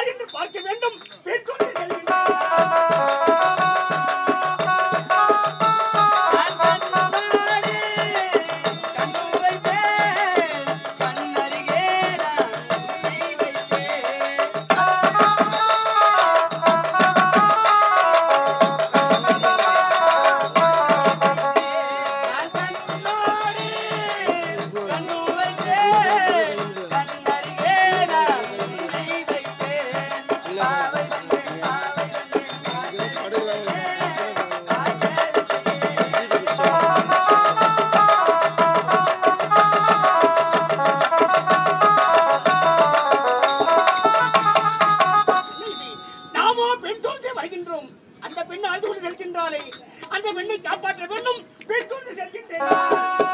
என்று பார்க்க வேண்டும். பெண் குழந்தை செல்கின்றேன். அந்த பெண் ஆழ்ந்து கொண்டு செல்கின்றாளே, அந்த பெண்ணை காப்பாற்ற வேண்டும். பெண் கொண்டு செல்கின்றேன்.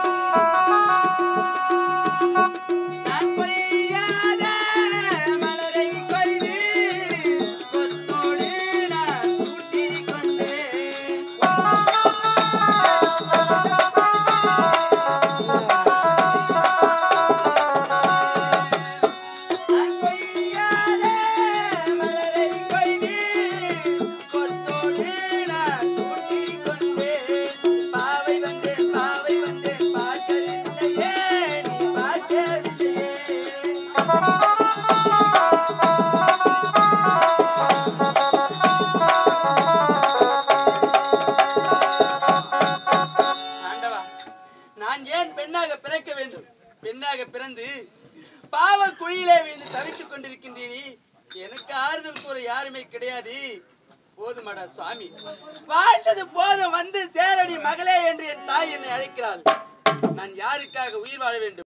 பெண்ணாக பிறந்து பாவ குழியிலே விழுந்து தவித்துக் கொண்டிருக்கின்றேனே, எனக்கு ஆறுதல் கூற யாருமே கிடையாது. போதுமாடா சுவாமி, வாழ்ந்தது போதும், வந்து சேரடி மகளே என்று என் தாய் என்னை அழைக்கிறாள். நான் யாருக்காக உயிர் வாழ வேண்டும்?